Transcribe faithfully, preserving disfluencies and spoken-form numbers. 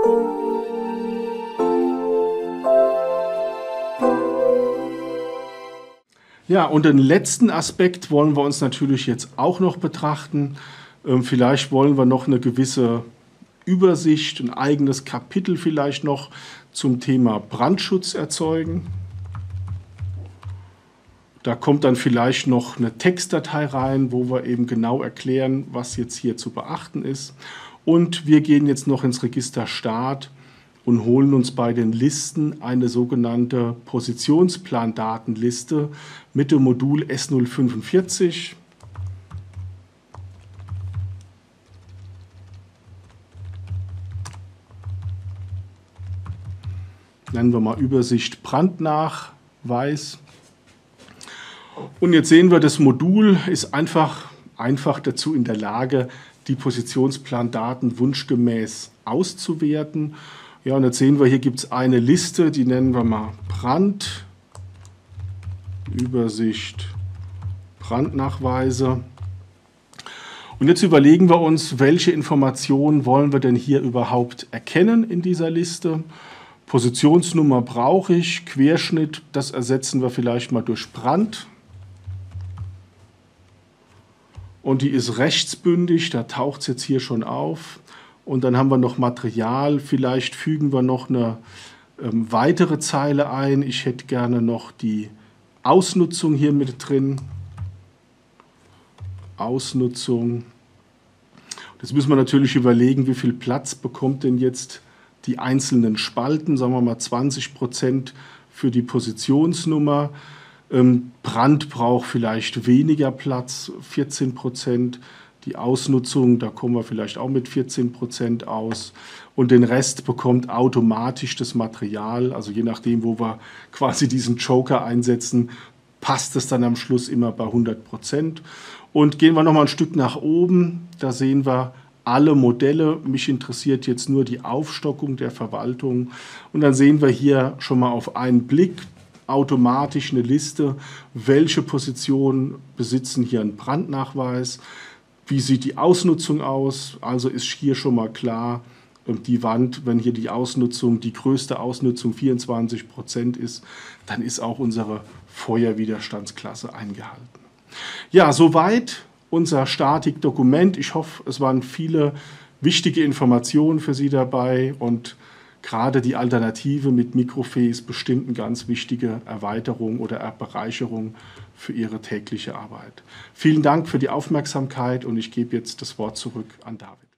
Ja, und den letzten Aspekt wollen wir uns natürlich jetzt auch noch betrachten. Ähm, vielleicht wollen wir noch eine gewisse Übersicht, ein eigenes Kapitel vielleicht noch zum Thema Brandschutz erzeugen. Da kommt dann vielleicht noch eine Textdatei rein, wo wir eben genau erklären, was jetzt hier zu beachten ist. Und wir gehen jetzt noch ins Register Start und holen uns bei den Listen eine sogenannte Positionsplandatenliste mit dem Modul S null fünfundvierzig. Nennen wir mal Übersicht Brandnachweis. Und jetzt sehen wir, das Modul ist einfach, einfach dazu in der Lage, die Positionsplandaten wunschgemäß auszuwerten. Ja, und jetzt sehen wir, hier gibt es eine Liste, die nennen wir mal Brand, Übersicht, Brandnachweise. Und jetzt überlegen wir uns, welche Informationen wollen wir denn hier überhaupt erkennen in dieser Liste. Positionsnummer brauche ich, Querschnitt, das ersetzen wir vielleicht mal durch Brand. Und die ist rechtsbündig, da taucht es jetzt hier schon auf. Und dann haben wir noch Material, vielleicht fügen wir noch eine ähm, weitere Zeile ein. Ich hätte gerne noch die Ausnutzung hier mit drin. Ausnutzung. Jetzt müssen wir natürlich überlegen, wie viel Platz bekommt denn jetzt die einzelnen Spalten. Sagen wir mal zwanzig Prozent für die Positionsnummer. Ähm, Brand braucht vielleicht weniger Platz, vierzehn Prozent. Die Ausnutzung, da kommen wir vielleicht auch mit vierzehn Prozent aus. Und den Rest bekommt automatisch das Material. Also je nachdem, wo wir quasi diesen Joker einsetzen, passt es dann am Schluss immer bei hundert Prozent. Und gehen wir noch mal ein Stück nach oben. Da sehen wir alle Modelle. Mich interessiert jetzt nur die Aufstockung der Verwaltung. Und dann sehen wir hier schon mal auf einen Blick automatisch eine Liste, welche Positionen besitzen hier einen Brandnachweis. Wie sieht die Ausnutzung aus? Also ist hier schon mal klar, die Wand, wenn hier die Ausnutzung, die größte Ausnutzung vierundzwanzig Prozent ist, dann ist auch unsere Feuerwiderstandsklasse eingehalten. Ja, soweit unser Statikdokument. Ich hoffe, es waren viele wichtige Informationen für Sie dabei und gerade die Alternative mit Mikrofee ist bestimmt eine ganz wichtige Erweiterung oder Bereicherung für Ihre tägliche Arbeit. Vielen Dank für die Aufmerksamkeit und ich gebe jetzt das Wort zurück an David.